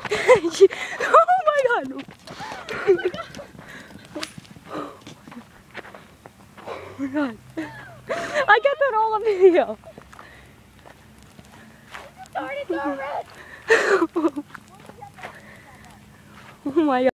Oh my god. Oh my god. I get that all on video. Thoroughbred. Oh my god.